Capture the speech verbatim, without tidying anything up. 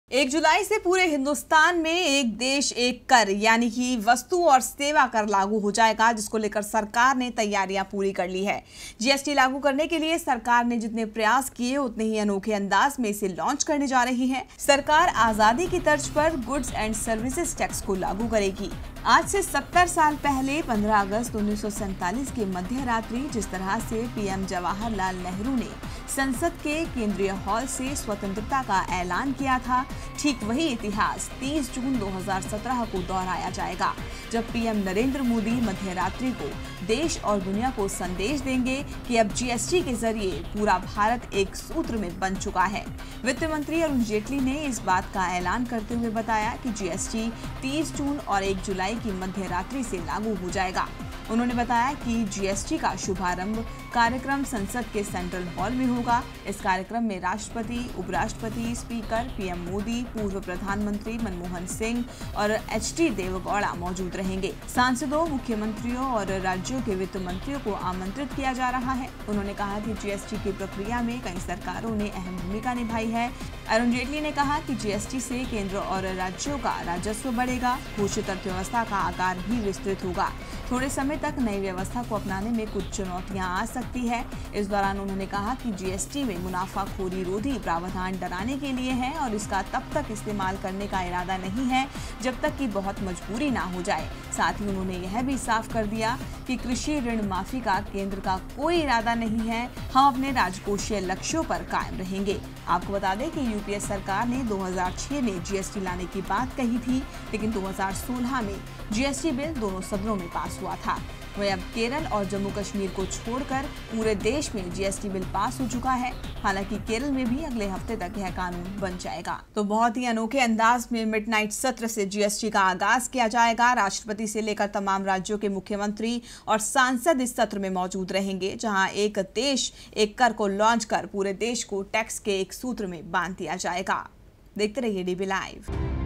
एक जुलाई से पूरे हिंदुस्तान में एक देश एक कर यानी कि वस्तु और सेवा कर लागू हो जाएगा, जिसको लेकर सरकार ने तैयारियां पूरी कर ली है। जीएसटी लागू करने के लिए सरकार ने जितने प्रयास किए उतने ही अनोखे अंदाज में इसे लॉन्च करने जा रही है। सरकार आजादी की तर्ज पर गुड्स एंड सर्विसेज टैक्स को लागू करेगी। आज से सत्तर साल पहले पंद्रह अगस्त उन्नीस सौ सैंतालीस की मध्य रात्रि जिस तरह से पीएम जवाहरलाल नेहरू ने संसद के केंद्रीय हॉल से स्वतंत्रता का ऐलान किया था, ठीक वही इतिहास तीस जून दो हज़ार सत्रह को दोहराया जाएगा, जब पीएम नरेंद्र मोदी मध्य रात्रि को देश और दुनिया को संदेश देंगे कि अब जीएसटी के जरिए पूरा भारत एक सूत्र में बन चुका है। वित्त मंत्री अरुण जेटली ने इस बात का ऐलान करते हुए बताया कि जीएसटी तीस जून और एक जुलाई की मध्य रात्रि से लागू हो जाएगा। उन्होंने बताया कि जीएसटी का शुभारंभ कार्यक्रम संसद के सेंट्रल हॉल में होगा। इस कार्यक्रम में राष्ट्रपति, उपराष्ट्रपति, स्पीकर, पीएम मोदी, पूर्व प्रधानमंत्री मनमोहन सिंह और एचडी देवेगौड़ा मौजूद रहेंगे। सांसदों, मुख्यमंत्रियों और राज्यों के वित्त मंत्रियों को आमंत्रित किया जा रहा है। उन्होंने कहा कि जीएसटी की प्रक्रिया में कई सरकारों ने अहम भूमिका निभाई है। अरुण जेटली ने कहा कि जीएसटी से केंद्र और राज्यों का राजस्व बढ़ेगा, घोषित अर्थव्यवस्था का आकार भी विस्तृत होगा। थोड़े समय तक नई व्यवस्था को अपनाने में कुछ चुनौतियां आ सकती है। इस दौरान उन्होंने कहा कि जीएसटी में मुनाफाखोरी रोधी प्रावधान डराने के लिए है और इसका तब तक इस्तेमाल करने का इरादा नहीं है जब तक कि बहुत मजबूरी ना हो जाए। साथ ही उन्होंने यह भी साफ कर दिया कि कृषि ऋण माफी का केंद्र का कोई इरादा नहीं है। हम अपने राजकोषीय लक्ष्यों पर कायम रहेंगे। आपको बता दें कि यूपीए सरकार ने दो हज़ार छह में जीएसटी लाने की बात कही थी, लेकिन दो हज़ार सोलह में जीएसटी बिल दोनों सदनों में पास हुआ था। वहीं अब केरल और जम्मू कश्मीर को छोड़कर पूरे देश में जीएसटी बिल पास हो चुका है। हालांकि केरल में भी अगले हफ्ते तक यह कानून बन जाएगा। तो बहुत ही अनोखे अंदाज में मिडनाइट सत्र से जीएसटी का आगाज किया जाएगा। राष्ट्रपति से लेकर तमाम राज्यों के मुख्यमंत्री और सांसद इस सत्र में मौजूद रहेंगे, जहां एक देश एक कर को लॉन्च कर पूरे देश को टैक्स के एक सूत्र में बांध दिया जाएगा। देखते रहिए डीबी लाइव।